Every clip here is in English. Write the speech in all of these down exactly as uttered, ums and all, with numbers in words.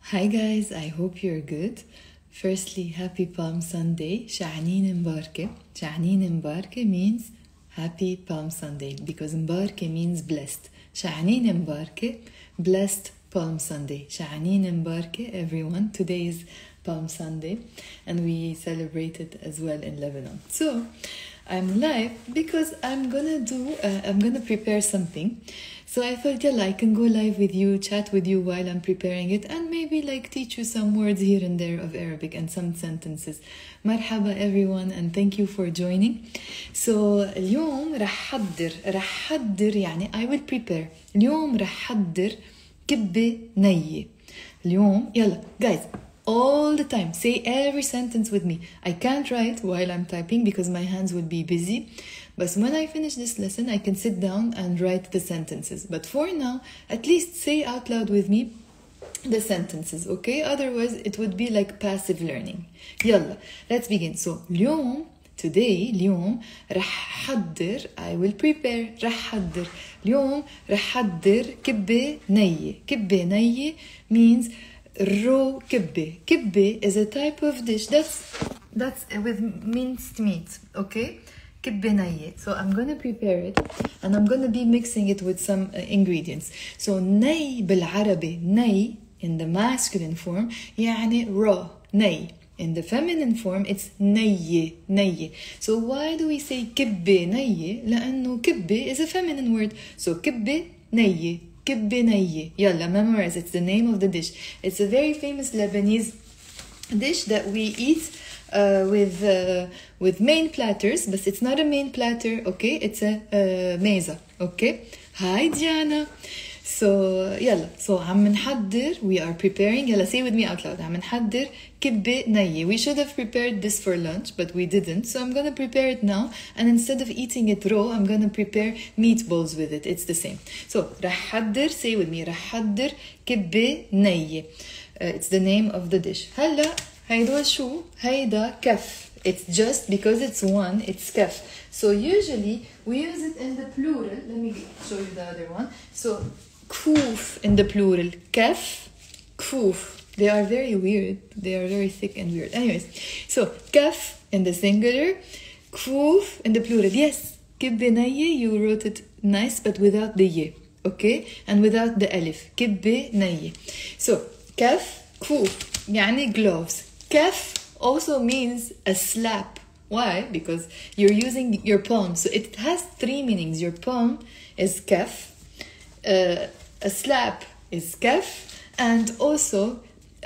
Hi guys, I hope you're good. Firstly, happy Palm Sunday. شعنين مباركة. شعنين مباركة means happy Palm Sunday because مباركة means blessed. شعنين مباركة, blessed Palm Sunday. شعنين مباركة everyone. Today is Palm Sunday and we celebrate it as well in Lebanon. So, I'm live because I'm gonna do, uh, I'm gonna prepare something. So I thought, yeah, I can go live with you, chat with you while I'm preparing it, and maybe like teach you some words here and there of Arabic and some sentences. Marhaba everyone, and thank you for joining. So اليوم رح حضر رح حضر يعني I will prepare. اليوم رح حضر كبة نية. اليوم يلا guys, all the time say every sentence with me. I can't write while I'm typing because my hands will be busy. But when I finish this lesson, I can sit down and write the sentences. But for now, at least say out loud with me the sentences, okay? Otherwise, it would be like passive learning. يلا, let's begin. So, اليوم, today, اليوم, رح حضر, I will prepare, رح حضر. اليوم رح حضر كبة نية. كبة نية means raw كبة. كبة is a type of dish. That's, that's with minced meat, okay? كبة نية. So I'm going to prepare it and I'm going to be mixing it with some uh, ingredients. So ني بالعربي, ني in the masculine form يعني raw, ني. In the feminine form it's نية, نية. So why do we say كبة نية? لأنه كبة is a feminine word. So كبة نية, كبة نية. يلا memorize, it's the name of the dish. It's a very famous Lebanese dish that we eat Uh, with uh, with main platters, but it's not a main platter, okay? It's a uh, meza, okay? Hi Diana. So يلا, so عم نحضر, we are preparing. يلا, say with me out loud. عم نحضر كبة نية. We should have prepared this for lunch, but we didn't. So I'm gonna prepare it now, and instead of eating it raw, I'm gonna prepare meatballs with it. It's the same. So رح حضر, say with me. رح حضر كبة نية. Uh, it's the name of the dish. هلا هيدا شو؟ هيدا كف. It's just because it's one, it's كف. So usually we use it in the plural. Let me show you the other one. So كفوف in the plural. كف, كفوف. They are very weird. They are very thick and weird. Anyways, so كف in the singular, كفوف in the plural. Yes, كبة نية, you wrote it nice, but without the ي. Okay? And without the alif. كبة نية. So كف, كفوف يعني gloves. Kaf also means a slap. Why? Because you're using your palm. So it has three meanings. Your palm is kaf, uh, a slap is kaf, and also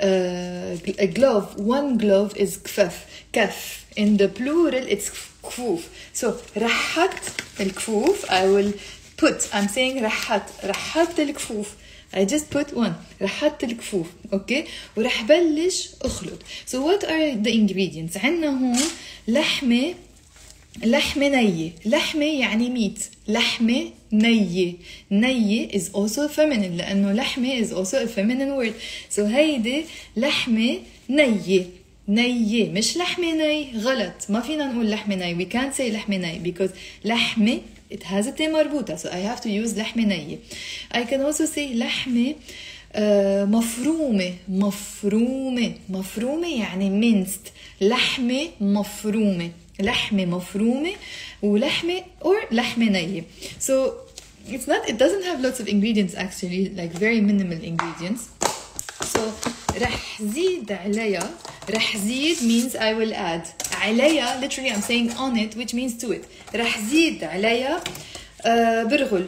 uh, a glove. One glove is kfaf. Kaf. In the plural, it's kfuf. So rahat al-kfuf, I will put. I'm saying rahat. Rahat al-kfuf. I just put one. رح حط الكفوف, okay? ورح بلش أخلط. So what are the ingredients? عنا هون لحمة, لحمة نية. لحمة يعني meat. لحمة نية. نية is also feminine لأنه لحمة is also a feminine word. So هيدي لحمة نية. نية مش لحمة ني. غلط. ما فينا نقول لحمة ني. We can't say لحمة ني because لحمة it has a T مربوطة, so I have to use لحمة نية. I can also say لحمة uh, مفرومة. مفرومة. مفرومة يعني minced. لحمة مفرومة. لحمة مفرومة ولحمة or لحمة نية. So it's not, it doesn't have lots of ingredients actually, like very minimal ingredients. So رح زيد عليها. رح زيد means I will add. عليها literally I'm saying on it, which means to it. رح زيد عليها uh, برغل.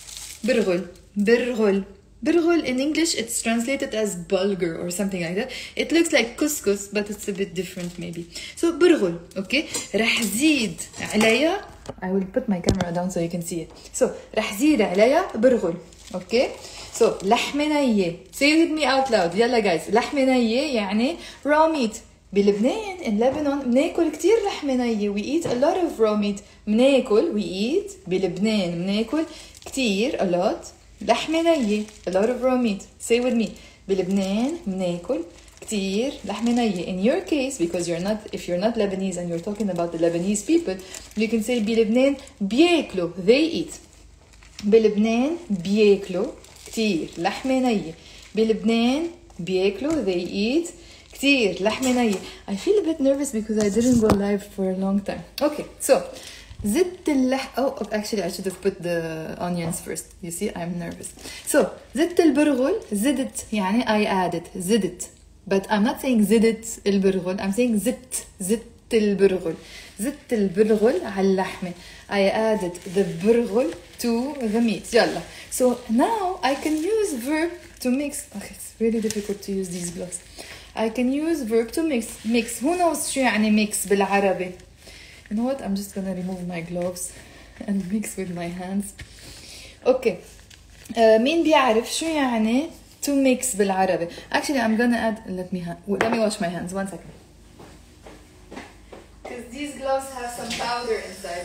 برغل. برغل. برغل in English it's translated as bulgur or something like that. It looks like couscous but it's a bit different maybe. So برغل, okay? رح زيد عليها. I will put my camera down so you can see it. So رح زيد عليها برغل, okay? So لحمة نية. Say with me out loud. يلا guys. لحمة نية يعني raw meat. بلبنان in Lebanon بناكل كتير لحمة نية. We eat a lot of raw meat. بناكل, we eat. بلبنان بناكل كتير, a lot. لحمة نية. A lot of raw meat. Say with me. بلبنان بناكل كتير لحمة نية. In your case, because you're not, if you're not Lebanese and you're talking about the Lebanese people, you can say بلبنان بياكلوا. They eat. بلبنان بياكلوا كتير لحمة نية. بلبنان بياكلوا they eat كتير لحمة نية. I feel a bit nervous because I didn't go live for a long time. Okay, so زدت اللح oh actually I should have put the onions first. You see I'm nervous. So زدت البرغل زدت يعني I added زدت. But I'm not saying زدت البرغل. I'm saying زدت زدت البرغل. زدت البرغل على اللحمة. I added the برغل to the meat. يلا. So now I can use verb to mix. Okay, it's really difficult to use these gloves. I can use verb to mix. Mix. Who knows شو يعني mix بالعربي? You know what? I'm just gonna remove my gloves and mix with my hands. Okay. Uh, مين بيعرف شو يعني to mix بالعربي? Actually, I'm gonna add. Let me ha- let me wash my hands. One second. Because these gloves have some powder inside.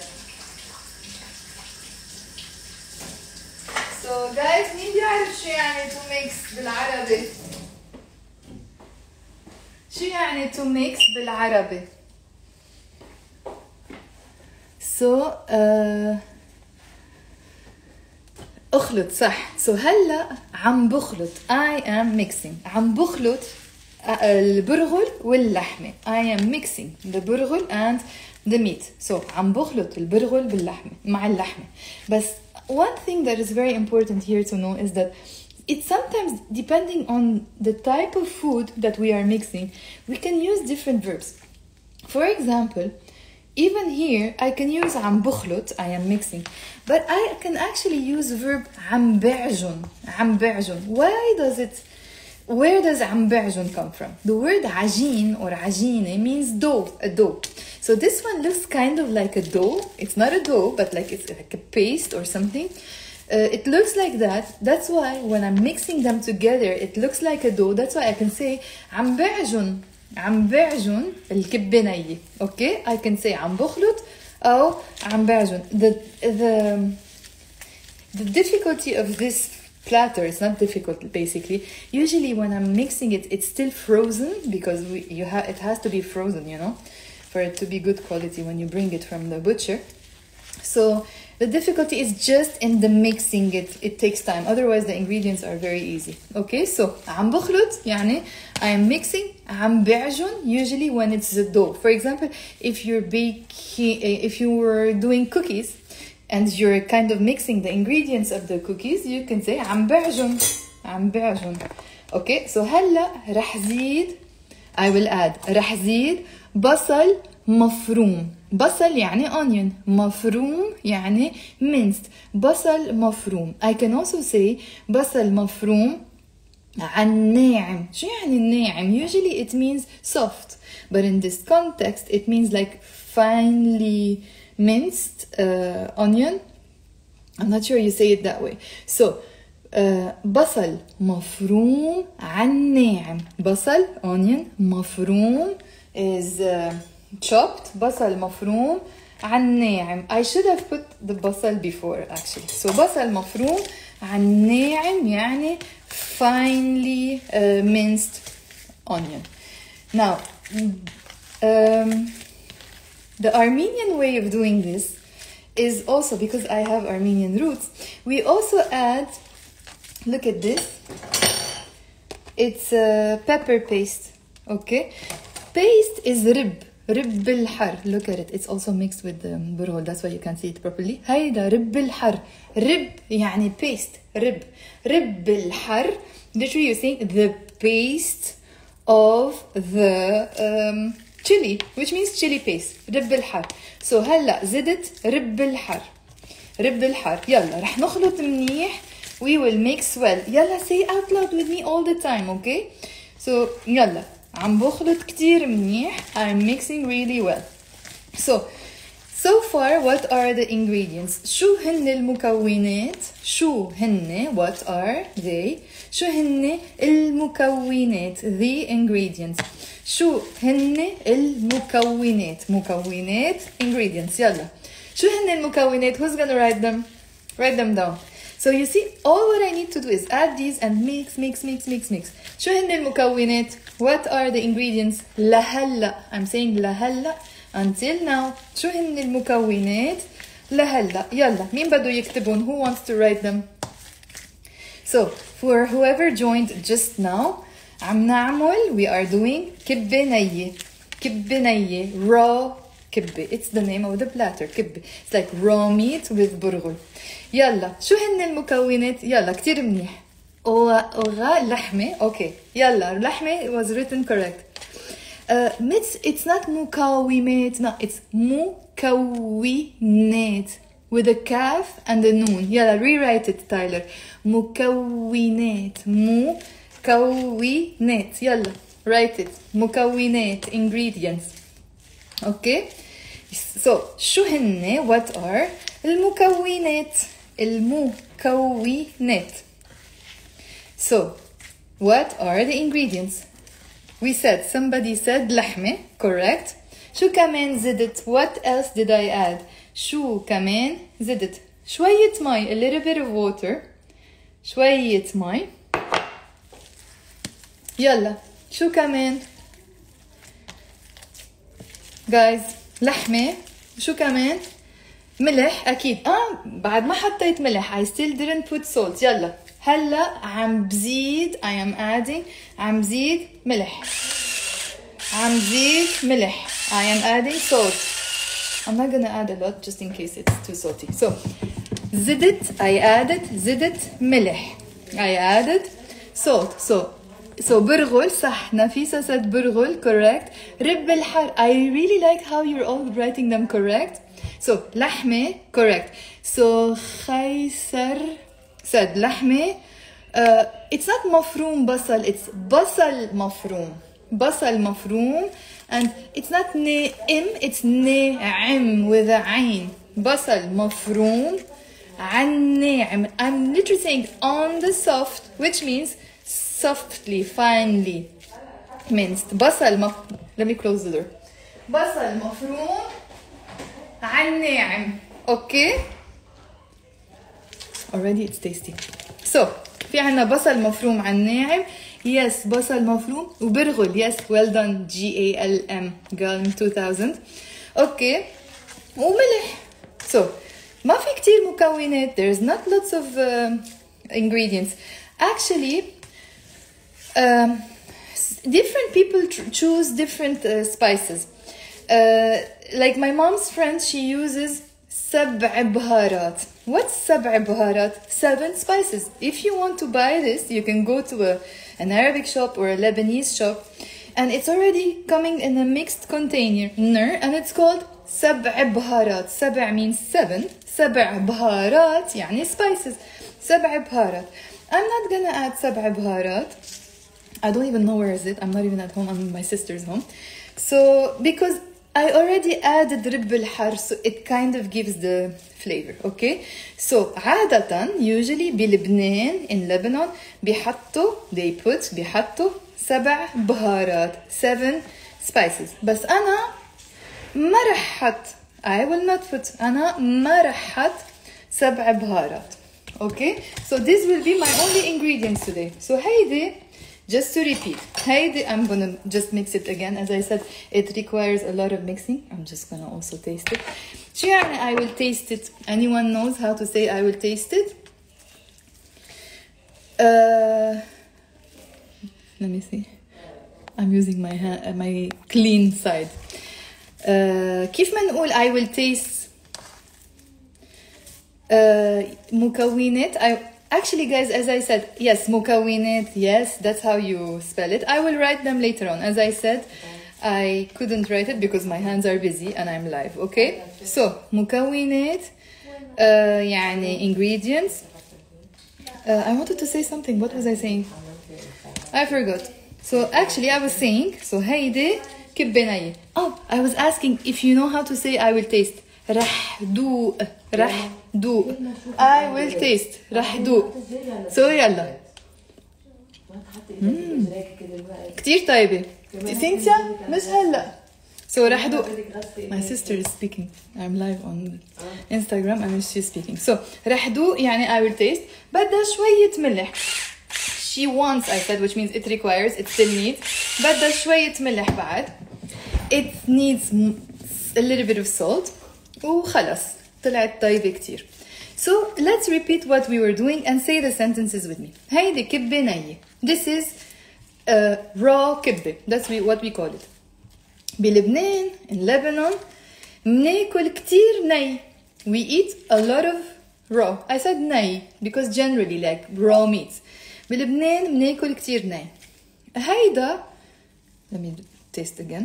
So guys, مين بيعرف شو يعني to mix بالعربي؟ شو يعني to mix بالعربي؟ So uh, اخلط صح. So هلا عم بخلط. I am mixing. عم بخلط البرغل واللحمة. I am mixing the برغل and the meat. So عم بخلط البرغل باللحمة مع اللحمة. بس one thing that is very important here to know is that it's sometimes depending on the type of food that we are mixing, we can use different verbs. For example, even here I can use عم بخلط, I am mixing, but I can actually use verb عم بعجن, عم بعجن. Why does it, where does عم بعجن come from? The word عجين or عجينة means dough, a dough. So this one looks kind of like a dough. It's not a dough, but like it's like a paste or something. Uh, it looks like that. That's why when I'm mixing them together, it looks like a dough. That's why I can say عم بعجن, عم بعجن الكبة نية. Okay, I can say عم بخلط أو عم بعجن. The the the difficulty of this platter, it's not difficult basically. Usually when I'm mixing it, it's still frozen because we, you have it has to be frozen, you know, for it to be good quality when you bring it from the butcher. So the difficulty is just in the mixing it. It takes time. Otherwise the ingredients are very easy. Okay, so عم بخلط يعني I am mixing. عم بعجن usually when it's the dough. For example, if you're baking, if you were doing cookies and you're kind of mixing the ingredients of the cookies, you can say عم بعجن, عم بعجن. Okay, so هلا رح زيد, I will add, رح زيد بصل مفروم. بصل يعني onion, مفروم يعني minced. بصل مفروم. I can also say بصل مفروم عن ناعم. شو يعني الناعم? Usually it means soft, but in this context it means like finely minced uh, onion. I'm not sure you say it that way. So uh, بصل مفروم عن ناعم. بصل onion مفروم is uh, chopped. بصل مفروم عن ناعم. I should have put the بصل before actually. So بصل مفروم عن ناعم يعني finely uh, minced onion. Now um, the Armenian way of doing this is also, because I have Armenian roots, we also add, look at this, it's a pepper paste. Okay, paste is rib, رب الحر. Look at it, it's also mixed with the برغل, that's why you can see it properly. هيدا رب الحر. رب يعني paste, رب. رب الحر, literally you're saying the paste of the um, chili, which means chili paste. رب الحر. So هلا زدت رب الحر. رب الحر. يلا رح نخلط منيح. We will mix well. يلا say out loud with me all the time, okay? So يلا عم بخلط كتير منيح. I'm mixing really well. So so far what are the ingredients? شو هن المكونات? شو هن, what are they? شو هن المكونات, the ingredients. شو هن المكونات, مكونات, ingredients. يلا شو هن المكونات? Who's gonna write them? Write them down. So you see, all what I need to do is add these and mix, mix, mix, mix, mix. شو هن المكونات? What are the ingredients? لهلا. I'm saying لهلا until now. شو هن المكونات؟ لهلا. يلا مين بده يكتبون? Who wants to write them? So for whoever joined just now, عم نعمل we are doing كبة نية كبة نية raw كبة. It's the name of the platter. كبة. It's like raw meat with برغل. يلا شو هن المكونات؟ يلا كتير منيح. أوغا لحمة. اوكي يلا لحمة was written correct. Uh, it's, it's not مكونات. No, it's مكونات with a calf and a noon. يلا rewrite it Tyler. مكونات مكونات. يلا write it. مكونات ingredients. اوكي so شو هن what are المكونات المكونات so what are the ingredients we said somebody said لحمة correct شو كمان زدت what else did I add شو كمان زدت شوية مي a little bit of water شوية مي يلا شو كمان guys لحمة شو كمان ملح أكيد آه بعد ما حطيت ملح I still didn't put salt يلا هلا عم بزيد I am adding عم بزيد ملح عم بزيد ملح I am adding salt I'm not gonna add a lot just in case it's too salty so زدت I added زدت ملح I added salt so So برغل صح نفيسة said برغل correct رب الحر I really like how you're all writing them correct so لحمة correct so خيسر said لحمة uh, it's not مفروم بصل it's بصل مفروم بصل مفروم and it's not نائم it's ناعم with a عين بصل مفروم عن ناعم I'm literally saying on the soft which means softly, finely minced. بصل مف... Let me close the door. بصل مفروم عن ناعم. Okay? Already it's tasty. So في عنا بصل مفروم عن ناعم. Yes بصل مفروم وبرغل. Yes well done G A L M Galm two thousand. Okay. وملح. So ما في كتير مكونات. There's not lots of uh, ingredients. Actually Um, different people choose different uh, spices. Uh, like my mom's friend, she uses سبع بهارات. What's سبع بهارات? Seven spices. If you want to buy this, you can go to a, an Arabic shop or a Lebanese shop, and it's already coming in a mixed container, and it's called سبع بهارات. سبع means seven. سبع بهارات يعني spices. سبع بهارات. I'm not gonna add سبع بهارات. I don't even know where is it. I'm not even at home. I'm in my sister's home. So, because I already added رب الحر, so it kind of gives the flavor, okay? So, عادة, usually بلبنان, in Lebanon, بيحطوا, they put, بيحطوا سبع بهارات, seven spices. بس أنا ما رح حط, I will not put, أنا ما رح حط سبع بهارات, okay? So, this will be my only ingredients today. So, هيدي just to repeat, هيدي I'm gonna just mix it again. As I said, it requires a lot of mixing. I'm just gonna also taste it. شو يعني I will taste it? Anyone knows how to say I will taste it? Uh, let me see. I'm using my hand, my clean side. Uh, كيف ما نقول I will taste uh, مكونات I Actually, guys, as I said, yes, مكونات, yes, that's how you spell it. I will write them later on. As I said, I couldn't write it because my hands are busy and I'm live, okay? So, مكونات, uh, يعني ingredients. Uh, I wanted to say something. What was I saying? I forgot. So, actually, I was saying, so هيدي كبة نية. Oh, I was asking if you know how to say I will taste. رح دوق رح دوق I will taste رح دوق so يلا كتير طيبة سينتيا مش هلا so رح دوق my sister is speaking I'm live on Instagram and she's speaking so رح دوق يعني I will taste بدها شوية ملح she wants I said which means it requires it still needs بدها شوية ملح بعد it needs a little bit of salt وخلص طلعت طيبة كتير. So let's repeat what we were doing and say the sentences with me. هيدي كبة نية. This is uh, raw كبة. That's what we call it. بلبنان, in Lebanon, بناكل كتير ني. We eat a lot of raw. I said ني because generally like raw meats. بلبنان بناكل كتير ني. هيدا, let me taste again.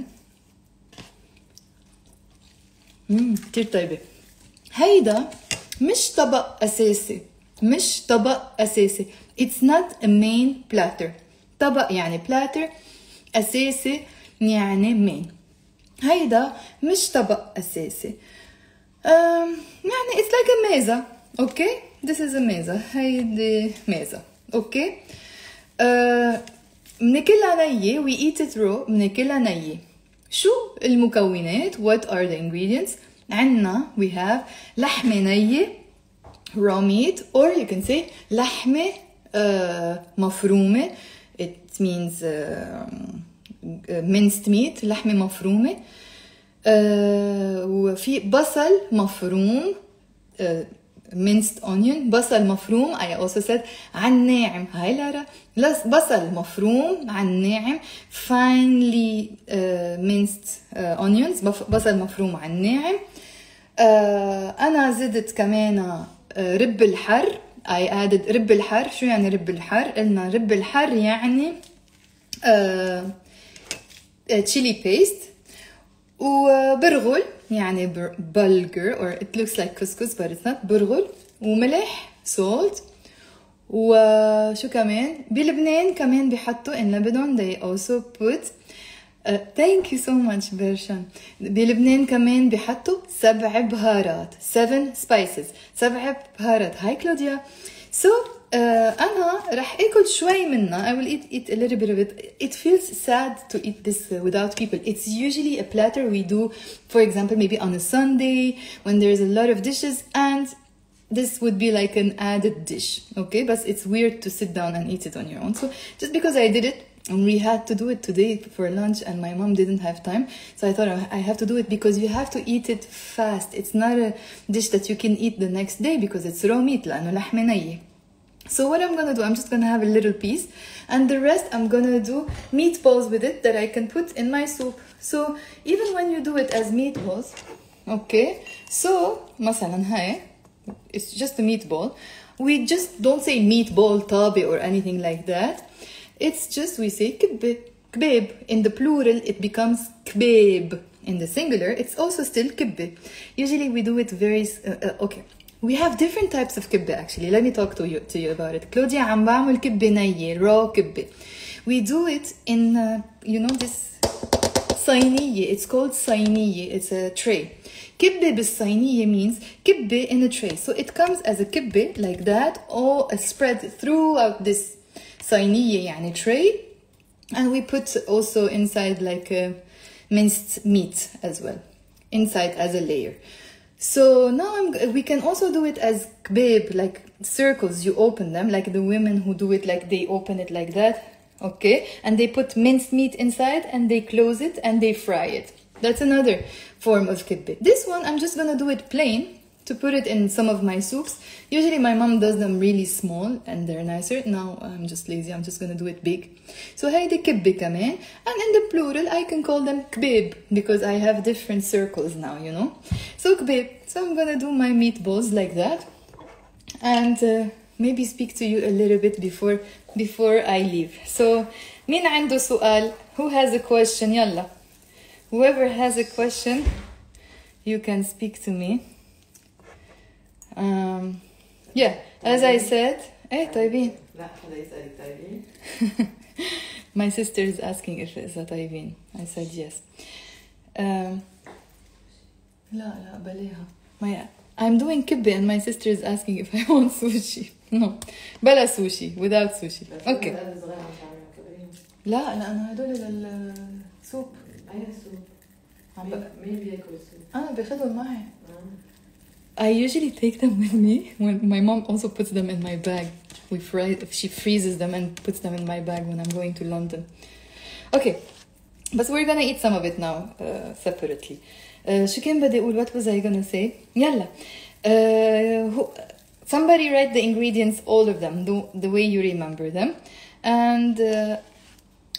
مم كتير طيبة. هيدا مش طبق أساسي. مش طبق أساسي. It's not a main platter. طبق يعني platter, أساسي يعني main. هيدا مش طبق أساسي. um, يعني it's like a ميزة. Okay? This is a ميزة. هيدي ميزة. Okay? uh, بناكلها نية. We eat it raw. بناكلها نية. شو المكونات? What are the ingredients? عنا we have لحمة نية, raw meat, or you can say لحمة uh, مفرومة. It means uh, minced meat, لحمة مفرومة. uh, وفي بصل مفروم, uh, minced onion, بصل مفروم. I also said عن ناعم. هاي لارا. بصل مفروم عن ناعم, finely uh, minced uh, onions, بصل مفروم عن ناعم. uh, أنا زدت كمان uh, رب الحر. I added رب الحر. شو يعني رب الحر؟ قلنا رب الحر يعني uh, chili paste. وبرغل يعني bulgur, or it looks like couscous but it's not. برغل وملح, salt. وشو كمان بلبنان كمان بيحطوا in Lebanon they also put uh, thank you so much برشان. بلبنان كمان بيحطوا سبع بهارات, seven spices, سبع بهارات. هاي كلوديا. so uh, أنا رح أكل شوي منها. I will eat, eat a little bit of it. It feels sad to eat this uh, without people. It's usually a platter we do, for example, maybe on a Sunday when there's a lot of dishes, and this would be like an added dish. Okay, but it's weird to sit down and eat it on your own. So just because I did it, and we had to do it today for lunch, and my mom didn't have time, so I thought I have to do it because you have to eat it fast. It's not a dish that you can eat the next day because it's raw meat, لأنه لحمة نية. So what I'm gonna do, I'm just gonna have a little piece, and the rest I'm gonna do meatballs with it that I can put in my soup. So even when you do it as meatballs, okay, so مثلا هاي, it's just a meatball. We just don't say meatball طابة or anything like that. It's just we say كبة, كباب. In the plural it becomes كباب. In the singular it's also still كبة. Usually we do it very uh, uh, okay. We have different types of كبة actually. Let me talk to you to you about it. كلوديا عم بعمل كبة نية, raw كبة. We do it in uh, you know this صينية. It's called صينية. It's a tray. كبة بالصينية means كبة in a tray. So it comes as a كبة like that, all spread throughout this صينية يعني tray, and we put also inside like a minced meat as well inside as a layer. So now I'm, we can also do it as kebab, like circles. You open them like the women who do it, like they open it like that, okay, and they put minced meat inside and they close it and they fry it. That's another form of kibbeh. This one, I'm just gonna do it plain to put it in some of my soups. Usually my mom does them really small and they're nicer. Now I'm just lazy, I'm just gonna do it big. So هيدي kibbeh كمان. And in the plural, I can call them kbab because I have different circles now, you know. So kbab. So I'm gonna do my meatballs like that. And uh, maybe speak to you a little bit before before I leave. So مين عنده سؤال? Who has a question? يلا. Whoever has a question, you can speak to me. Um, yeah, as I said, eh, طيبين. لا حدا يسألك طيبين. My sister is asking if it's a طيبين. I said yes. Um, لا لا بلاها. My I'm doing kibbeh and my sister is asking if I want sushi. No, بلا sushi, without sushi. Okay. لا لا أنا هدول للسوب. أي سوب؟ مين بياكل السوب؟ أنا باخدهم معي. I usually take them with me when my mom also puts them in my bag. We fry, she freezes them and puts them in my bag when I'm going to London. Okay, but we're gonna eat some of it now uh, separately. Uh, شو كان بدي أقول? What was I gonna say? يلا. Uh, who, somebody write the ingredients, all of them, the, the way you remember them. And uh,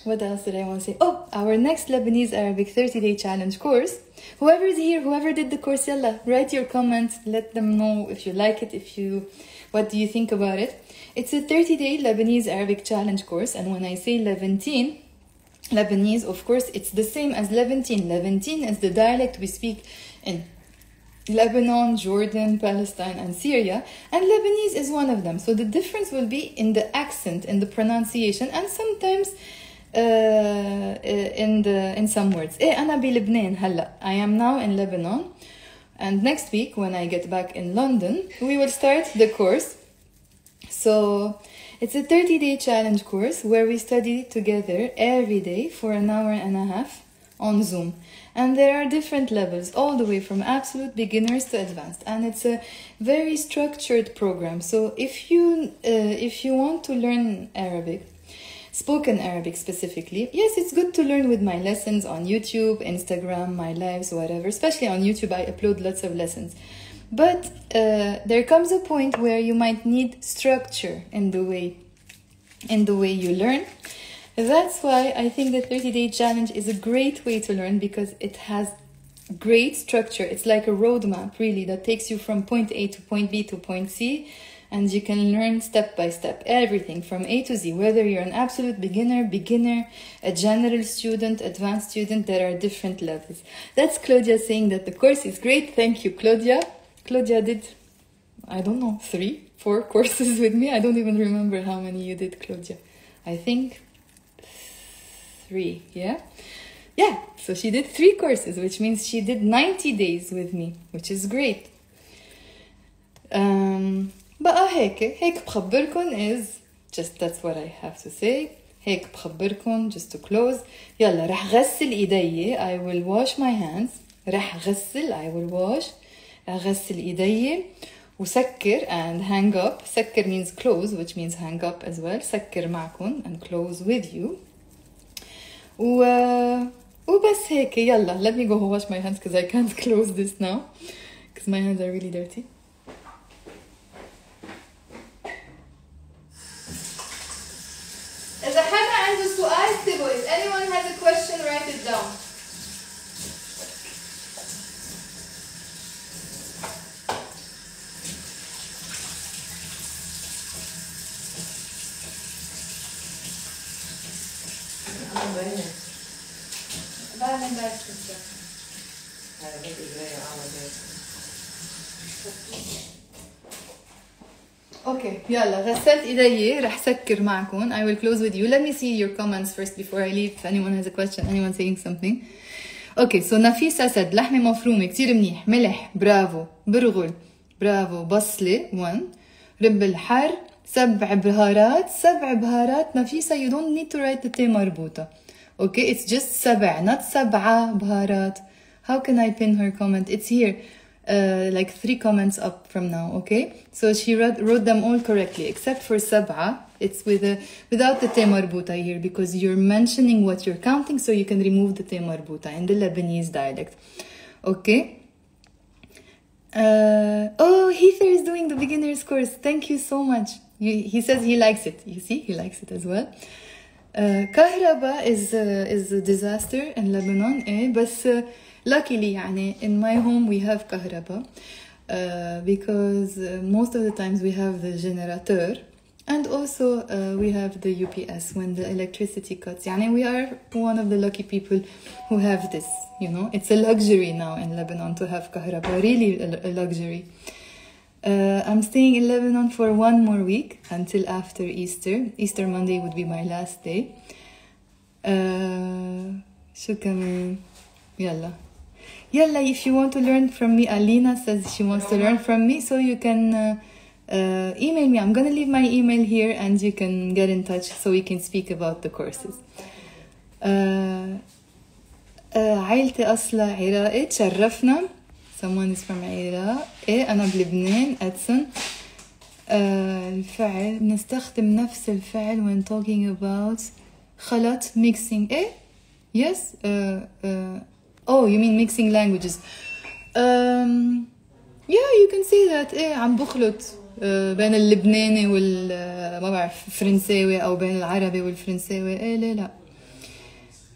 what else did I want to say? Oh, our next Lebanese Arabic thirty day challenge course. Whoever is here, whoever did the course, yalla, write your comments. Let them know if you like it, if you, what do you think about it. It's a thirty day Lebanese Arabic challenge course. And when I say Levantine, Lebanese, of course, it's the same as Levantine. Levantine is the dialect we speak in Lebanon, Jordan, Palestine, and Syria, and Lebanese is one of them. So the difference will be in the accent, in the pronunciation, and sometimes uh, in the in some words. إيه أنا بلبنان هلا. I am now in Lebanon, and next week when I get back in London, we will start the course. So it's a thirty day challenge course where we study together every day for an hour and a half on Zoom. And there are different levels, all the way from absolute beginners to advanced. And it's a very structured program. So if you uh, if you want to learn Arabic, spoken Arabic specifically, yes, it's good to learn with my lessons on YouTube, Instagram, my lives, whatever. Especially on YouTube, I upload lots of lessons. But uh, there comes a point where you might need structure in the way in the way you learn. That's why I think the thirty day challenge is a great way to learn, because it has great structure. It's like a roadmap, really, that takes you from point A to point B to point C, and you can learn step by step everything from A to Z, whether you're an absolute beginner, beginner, a general student, advanced student. There are different levels. That's Claudia saying that the course is great. Thank you, Claudia. Claudia did, I don't know, three, four courses with me. I don't even remember how many you did, Claudia. I think three, yeah? Yeah, so she did three courses, which means she did ninety days with me, which is great. Um, بقى هيك هيك بخبركن is just that's what I have to say. هيك بخبركن just to close. يلا رح غسل ايدي. I will wash my hands. رح غسل I will wash. رح غسل ايدي وسكر and hang up. سكر means close, which means hang up as well. سكر معكن and close with you. و وبس هيك يلا. Let me go wash my hands because I can't close this now because my hands are really dirty. إذا حدا عنده سؤال اكتبوا. If anyone has a question, write it down. بعمل بعد كده. هذا بدي زي عامل هيك. اوكي يلا غسلت ايدي. رح سكر معكم. I will close with you. Let me see your comments first before I leave. If anyone has a question, anyone saying something. اوكي so نفيس اسد لحمه مفرومه كتير منيح. ملح برافو. برغل برافو. بصله one. رب الحر. سبع بهارات. سبع بهارات نفيسة. You don't need to write the T مربوطة. Okay, it's just سبع, not سبعة بهارات. How can I pin her comment? It's here, uh, like three comments up from now. Okay, so she wrote, wrote them all correctly except for سبعة. It's with a without the T مربوطة here because you're mentioning what you're counting, so you can remove the T مربوطة in the Lebanese dialect. Okay. Uh, oh, Heather is doing the beginner's course. Thank you so much. You, he says he likes it. You see, he likes it as well. Uh, كهرباء is uh, is a disaster in Lebanon. Eh? But uh, luckily, يعني, in my home we have كهرباء uh, because uh, most of the times we have the generator and also uh, we have the U P S when the electricity cuts. يعني, we are one of the lucky people who have this. You know, it's a luxury now in Lebanon to have كهرباء. Really a, a luxury. Uh, I'm staying in Lebanon for one more week until after Easter. Easter Monday would be my last day. Uh, شو كمان؟ يلا. يلا, if you want to learn from me, Alina says she wants to learn from me, so you can uh, uh, email me. I'm gonna leave my email here and you can get in touch so we can speak about the courses. Uh, uh, عائلتي أصلها عراقي. تشرفنا. Someone is from العراق. إيه أنا بلبنان. أدسن. آه الفعل بنستخدم نفس الفعل when talking about خلط mixing. إيه yes uh, uh, oh you mean mixing languages. um, yeah you can say that. إيه عم بخلط uh, بين اللبناني وال ما بعرف فرنساوي أو بين العربي والفرنساوي. إيه ليه لا.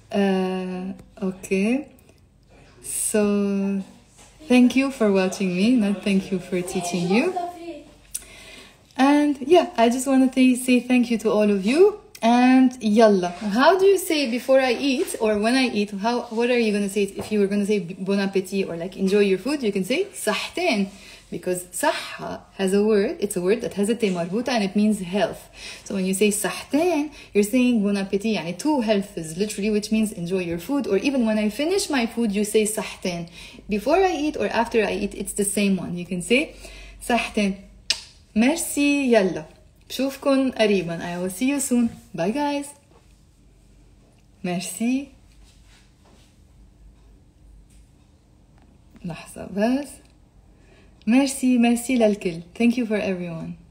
uh, okay. So thank you for watching me, not thank you for teaching you. And yeah, I just want to say thank you to all of you. And yalla, how do you say before I eat or when I eat? How? What are you gonna say if you were gonna say bon appetit or like enjoy your food? You can say صحتين, because صحة has a word. It's a word that has a te marbuta and it means health. So when you say صحتين, you're saying bon appetit. يعني two healths literally, which means enjoy your food. Or even when I finish my food, you say صحتين. Before I eat or after I eat, it's the same one. You can say صحتين. Merci, yalla. بشوفكن قريبا. I will see you soon. Bye guys. Merci. لحظة بس. Merci, merci للكل. Thank you for everyone.